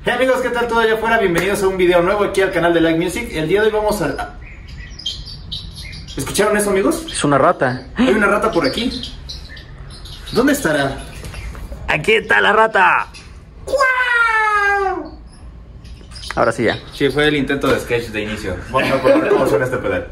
Hey amigos, ¿qué tal todo allá afuera? Bienvenidos a un video nuevo aquí al canal de Like Music. El día de hoy vamos a... ¿Escucharon eso, amigos? Es una rata. Hay una rata por aquí. ¿Dónde estará? Aquí está la rata. Ahora sí ya. Sí, fue el intento de sketch de inicio. Vamos a ver cómo suena este pedal.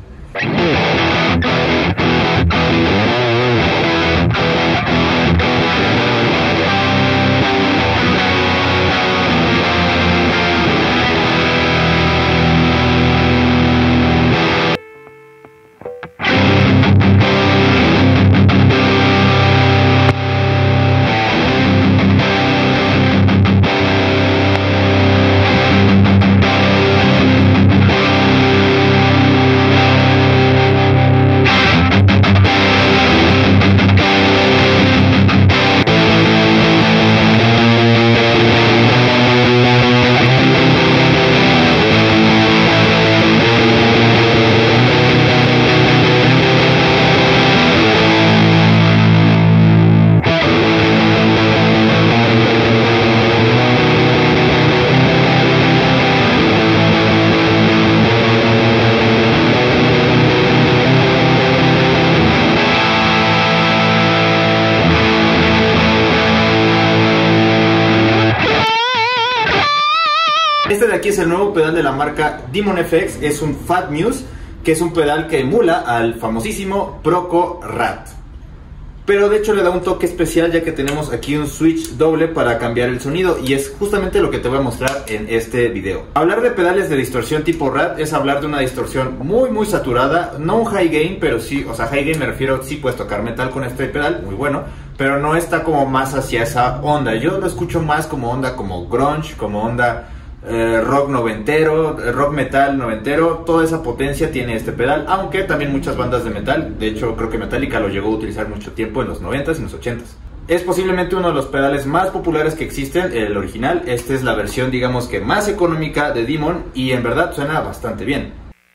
Este de aquí es el nuevo pedal de la marca Demon FX, es un Fat Muse, que es un pedal que emula al famosísimo Proco Rat. Pero de hecho le da un toque especial ya que tenemos aquí un switch doble para cambiar el sonido y es justamente lo que te voy a mostrar en este video. Hablar de pedales de distorsión tipo Rat es hablar de una distorsión muy saturada, no un high gain, pero sí, o sea high gain me refiero, sí puedes tocar metal con este pedal, muy bueno, pero no está como más hacia esa onda. Yo lo escucho más como onda como grunge, como onda... rock noventero, rock metal noventero, toda esa potencia tiene este pedal, aunque también muchas bandas de metal, de hecho creo que Metallica lo llegó a utilizar mucho tiempo en los 90s y en los 80s. Es posiblemente uno de los pedales más populares que existen, el original. Esta es la versión digamos que más económica de Demon y en verdad suena bastante bien.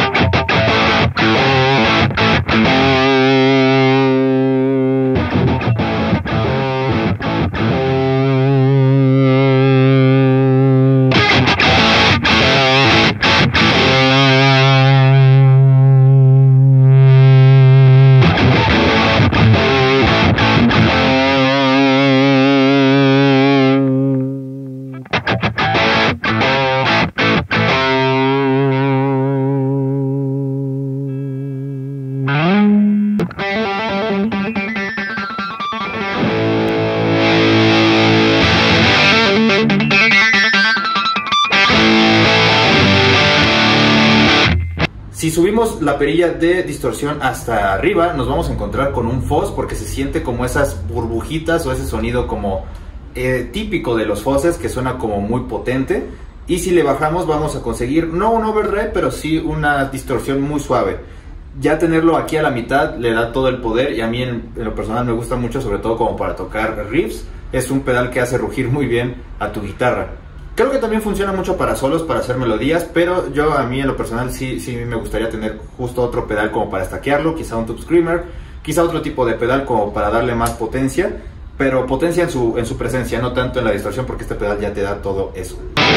Si subimos la perilla de distorsión hasta arriba, nos vamos a encontrar con un fuzz porque se siente como esas burbujitas o ese sonido como típico de los fuzzes que suena como muy potente. Y si le bajamos vamos a conseguir no un overdrive, pero sí una distorsión muy suave. Ya tenerlo aquí a la mitad le da todo el poder y a mí en lo personal me gusta mucho, sobre todo como para tocar riffs. Es un pedal que hace rugir muy bien a tu guitarra. Creo que también funciona mucho para solos, para hacer melodías, pero a mí en lo personal sí me gustaría tener justo otro pedal como para stackearlo, quizá un Tube Screamer, quizá otro tipo de pedal como para darle más potencia, pero potencia en su presencia, no tanto en la distorsión, porque este pedal ya te da todo eso.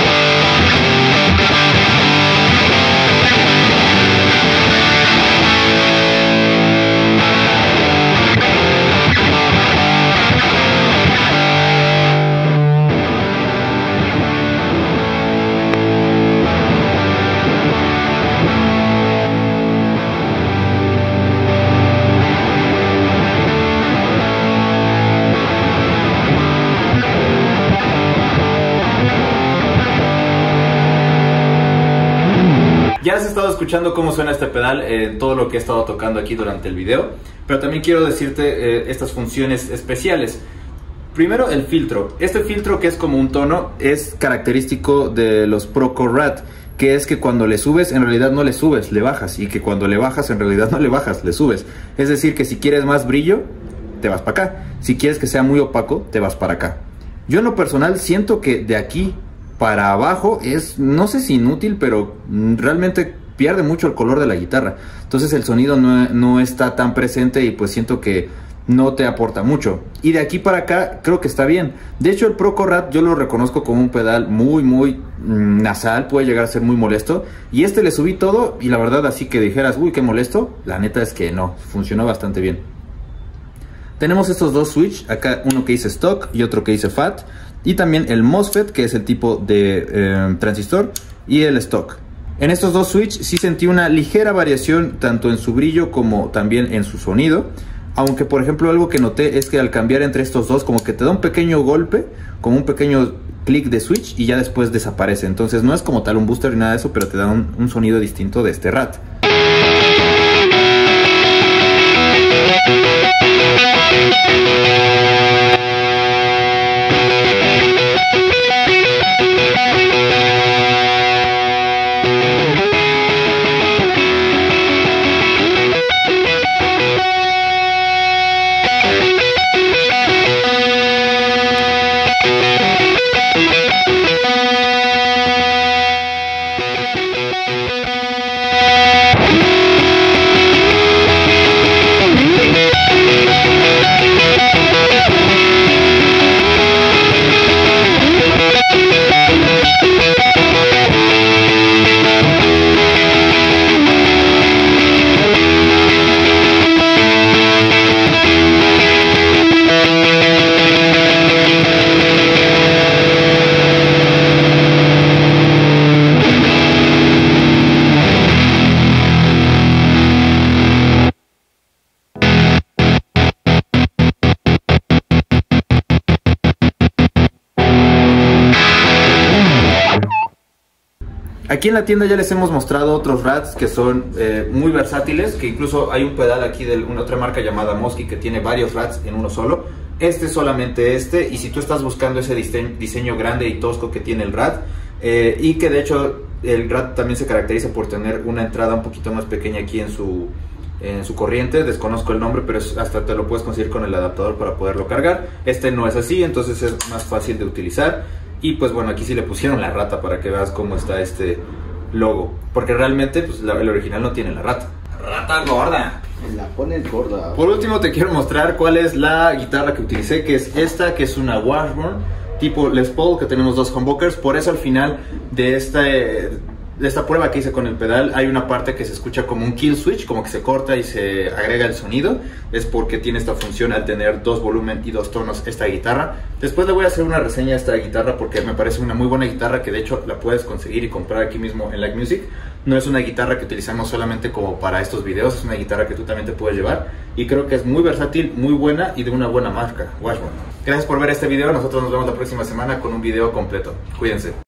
Ya has estado escuchando cómo suena este pedal en todo lo que he estado tocando aquí durante el video, pero también quiero decirte estas funciones especiales. Primero, el filtro. Este filtro, que es como un tono, es característico de los Proco Rat, que es que cuando le subes, en realidad no le subes, le bajas, y que cuando le bajas, en realidad no le bajas, le subes. Es decir, que si quieres más brillo, te vas para acá. Si quieres que sea muy opaco, te vas para acá. Yo en lo personal siento que de aquí para abajo es, no sé si inútil, pero realmente pierde mucho el color de la guitarra. Entonces el sonido no está tan presente y pues siento que no te aporta mucho. Y de aquí para acá creo que está bien. De hecho el Proco Rat yo lo reconozco como un pedal muy nasal, puede llegar a ser muy molesto. Y este le subí todo y la verdad así que dijeras, uy, qué molesto, la neta es que no, funcionó bastante bien. Tenemos estos dos switch, acá uno que dice stock y otro que dice fat. Y también el MOSFET, que es el tipo de transistor, y el stock. En estos dos switch sí sentí una ligera variación tanto en su brillo como también en su sonido. Aunque por ejemplo algo que noté es que al cambiar entre estos dos como que te da un pequeño golpe, como un pequeño clic de switch y ya después desaparece. Entonces no es como tal un booster ni nada de eso, pero te da un sonido distinto de este Rat. Aquí en la tienda ya les hemos mostrado otros Rats que son muy versátiles, que incluso hay un pedal aquí de una otra marca llamada Mosky que tiene varios Rats en uno solo. Este es solamente este, y si tú estás buscando ese diseño grande y tosco que tiene el Rat, y que de hecho el Rat también se caracteriza por tener una entrada un poquito más pequeña aquí en su corriente, desconozco el nombre, pero hasta te lo puedes conseguir con el adaptador para poderlo cargar. Este no es así, entonces es más fácil de utilizar. Y pues bueno, aquí sí le pusieron la rata para que veas cómo está este logo, porque realmente pues el original no tiene la rata. Rata gorda. La pones gorda. Por último te quiero mostrar cuál es la guitarra que utilicé, que es esta, que es una Washburn tipo Les Paul, que tenemos dos humbuckers. Por eso al final de esta prueba que hice con el pedal hay una parte que se escucha como un kill switch, como que se corta y se agrega el sonido. Es porque tiene esta función al tener dos volumen y dos tonos esta guitarra. Después le voy a hacer una reseña a esta guitarra porque me parece una muy buena guitarra, que de hecho la puedes conseguir y comprar aquí mismo en Like Music. No es una guitarra que utilizamos solamente como para estos videos, es una guitarra que tú también te puedes llevar y creo que es muy versátil, muy buena y de una buena marca, Washburn. Gracias por ver este video, nosotros nos vemos la próxima semana con un video completo. Cuídense.